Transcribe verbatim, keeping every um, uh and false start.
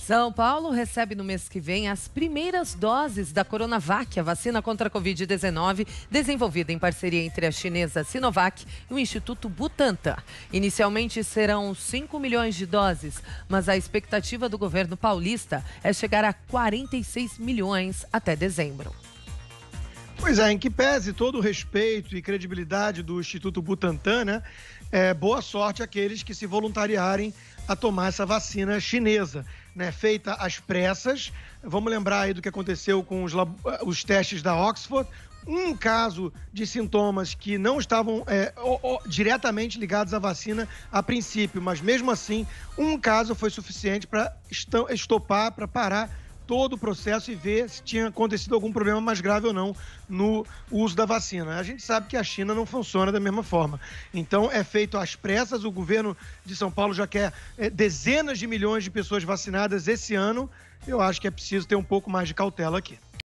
São Paulo recebe no mês que vem as primeiras doses da Coronavac, a vacina contra a covid dezenove, desenvolvida em parceria entre a chinesa Sinovac e o Instituto Butantan. Inicialmente serão cinco milhões de doses, mas a expectativa do governo paulista é chegar a quarenta e seis milhões até dezembro. Pois é, em que pese todo o respeito e credibilidade do Instituto Butantan, né? É, boa sorte àqueles que se voluntariarem a tomar essa vacina chinesa, né? Feita às pressas. Vamos lembrar aí do que aconteceu com os, os testes da Oxford. Um caso de sintomas que não estavam é, o, o, diretamente ligados à vacina a princípio, mas mesmo assim, um caso foi suficiente para estopar, para parar todo o processo e ver se tinha acontecido algum problema mais grave ou não no uso da vacina. A gente sabe que a China não funciona da mesma forma. Então, é feito às pressas. O governo de São Paulo já quer é, dezenas de milhões de pessoas vacinadas esse ano. Eu acho que é preciso ter um pouco mais de cautela aqui.